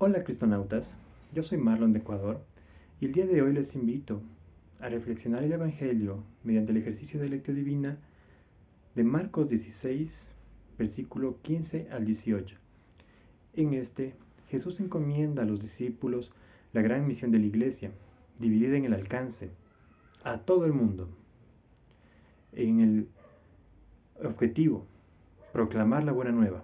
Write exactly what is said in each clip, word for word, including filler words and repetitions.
Hola cristonautas, yo soy Marlon de Ecuador y el día de hoy les invito a reflexionar el Evangelio mediante el ejercicio de lectura divina de Marcos dieciséis, versículo quince al dieciocho. En este, Jesús encomienda a los discípulos la gran misión de la Iglesia, dividida en el alcance a todo el mundo, en el objetivo, proclamar la buena nueva,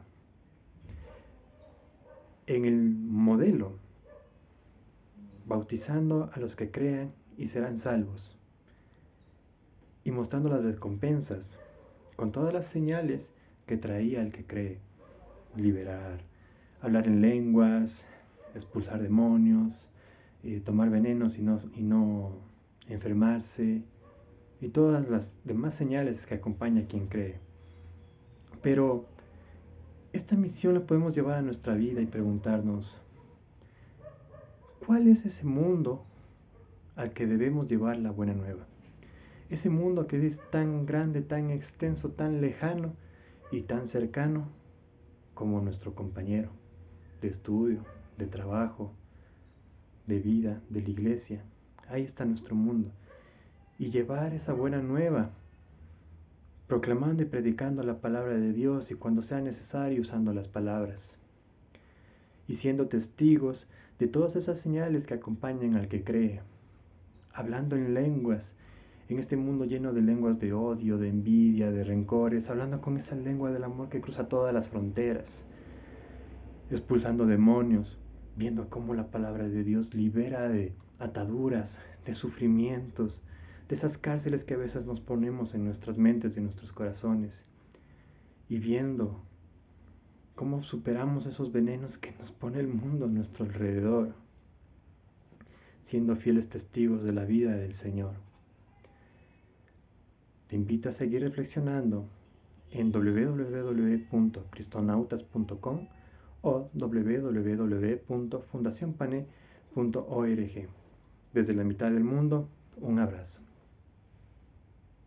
en el modelo, bautizando a los que crean y serán salvos, y mostrando las recompensas, con todas las señales que traía el que cree: liberar, hablar en lenguas, expulsar demonios, eh, tomar venenos y no, y no enfermarse, y todas las demás señales que acompaña a quien cree. Pero esta misión la podemos llevar a nuestra vida y preguntarnos: ¿cuál es ese mundo al que debemos llevar la buena nueva? Ese mundo que es tan grande, tan extenso, tan lejano y tan cercano como nuestro compañero de estudio, de trabajo, de vida, de la iglesia. Ahí está nuestro mundo. Y llevar esa buena nueva, proclamando y predicando la palabra de Dios, y cuando sea necesario usando las palabras, y siendo testigos de todas esas señales que acompañan al que cree, hablando en lenguas, en este mundo lleno de lenguas de odio, de envidia, de rencores, hablando con esa lengua del amor que cruza todas las fronteras, expulsando demonios, viendo cómo la palabra de Dios libera de ataduras, de sufrimientos, de esas cárceles que a veces nos ponemos en nuestras mentes y en nuestros corazones, y viendo cómo superamos esos venenos que nos pone el mundo a nuestro alrededor, siendo fieles testigos de la vida del Señor. Te invito a seguir reflexionando en w w w punto cristonautas punto com o w w w punto fundación pane punto org. Desde la mitad del mundo, un abrazo.